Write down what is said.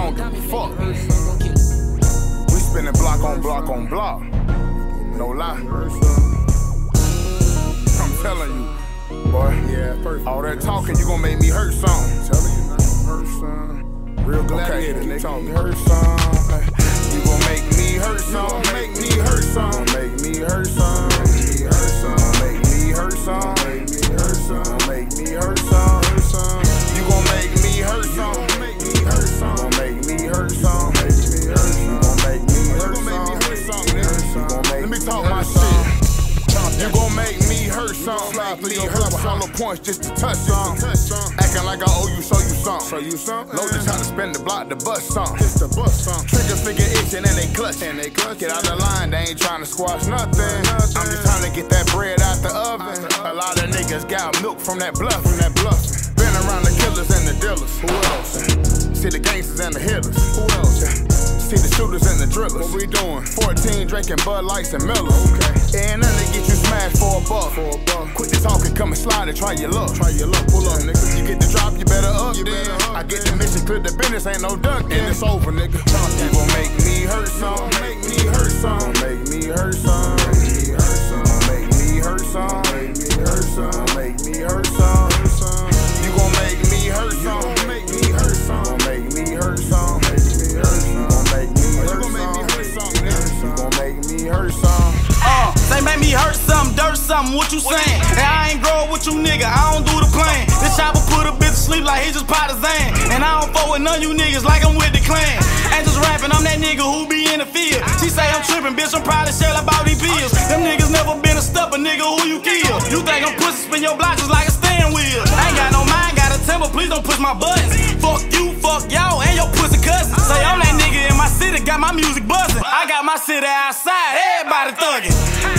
don't give a fuck. We spinning block on block on block. No lie. I'm telling you, boy. Yeah, perfect. All that talking, you gon' make me hurt some. Telling you, hurt some. Real gladiator, nigga. Talking hurt some. You gon' make me hurt some. Make me hurt some. Make me hurt some. Make me hurt some. Make me hurt some. Make me hurt some. Make me hurt some. You gon' make me hurt some. Make me hurt some. Make me hurt some. Make me hurt some. Make me hurt some. Let me talk my shit. You gon' make me hurt some. Make me hurt with hollow points just to touch some. Acting like I owe you, show you some. Show you some. Load just trying to spin the block to bust some. Just to bust some. Trigger finger itching and they clutching. Get out the line, they ain't trying to squash nothing. I'm just trying to get that bread out the oven. A lot of niggas got milk from that bluff. Been around the killers and the dealers. Who else? See the gangsters and the hitters. Who else? See the shooters and the drillers. What we doing? 14 drinking Bud Lights and Millers. Okay. And nothing to get you smashed for a buck. Quit the talking, come and slide and try your luck. Pull up, nigga. You get the drop, you better up. I get the mission, clear the business, ain't no duck. And it's over, nigga. You gon' make me hurt some. Make me hurt some. Make me hurt some. Make me hurt some. Make me hurt some. Make me hurt some. Make me hurt some. You gon' make me hurt some. Make me hurt some. Make me hurt some. Make me hurt some. Make me hurt some. You gon' make me hurt some. They make me hurt something, dirt something, what you saying? And I ain't grow with you nigga, I don't do the playing. This chopper put a bitch to sleep like he just partisan. And I don't fuck with none of you niggas like I'm with the clan. Ain't just rapping, I'm that nigga who be in the field. She say I'm tripping, bitch, I'm probably shell about these pills. Them niggas never been a stepper, nigga, who you kill? You think I'm pussy, spin your block just like a steering wheel. I ain't got no mind, got a temper, please don't push my buttons. Fuck you, fuck y'all, and your pussy cousins. Say I'm that nigga in my city, got my music buzzing. I got my city outside, everybody thugging.